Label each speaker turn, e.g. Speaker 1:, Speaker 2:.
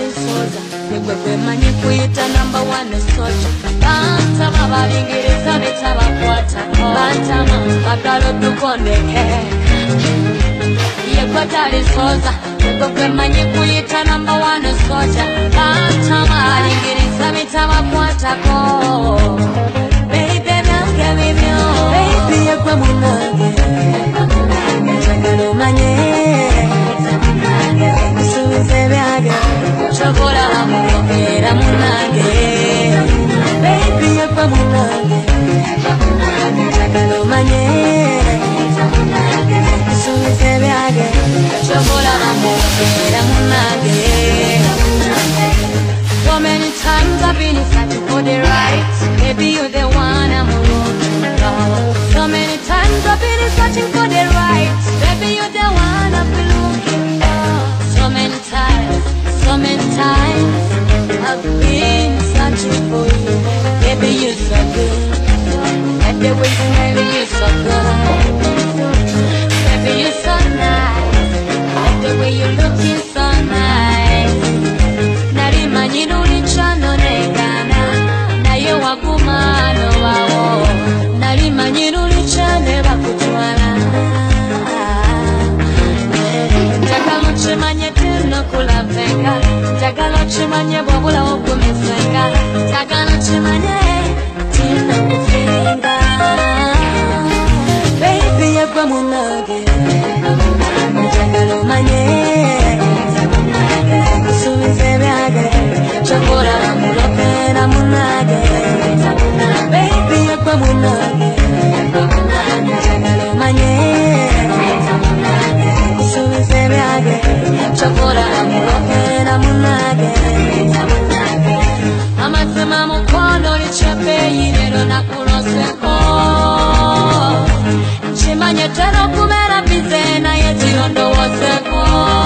Speaker 1: soza Egwe manyi kuyita number 1 soja Bantama balingiriza betabakwata Bantama bagalo tukondeke Yegwe tali soza Egwe manyi kuyita number 1 soja Bantama balingiriza betabakwatako Baby nange bibyo Baby yegwe munange Njagala omanye Musubize byage Chokola amulokera munange Baby yegwe munange Njagala omanye Musubize byage Chokola amulokera munange So many times I've been searching for the right Maybe you're the one I'm looking for So many times I've been searching for the right Maybe you're the one I've been looking for So many times I've been searching for you Maybe you're so good And the way you maybe you're so good Maybe you're so nice And the way you're looking so nice Narimanyi nulichano negana Naye wakumano wao Narimanyi nulichane bakutwala Njagala chimanye tino kulavenga Njagala chimanye bwabula okumesenga Njagala chimanye tino kufinga Baby yegwe munange Njagala omanye Musubize byage Chokola amulokera munange Baby yegwe munange Njagala omanye Musubize byage Chokola amulokera munange Amazima mukono lichepe yirero nakuloseko Chimanye tero kumera bizena yetiro ndowoseko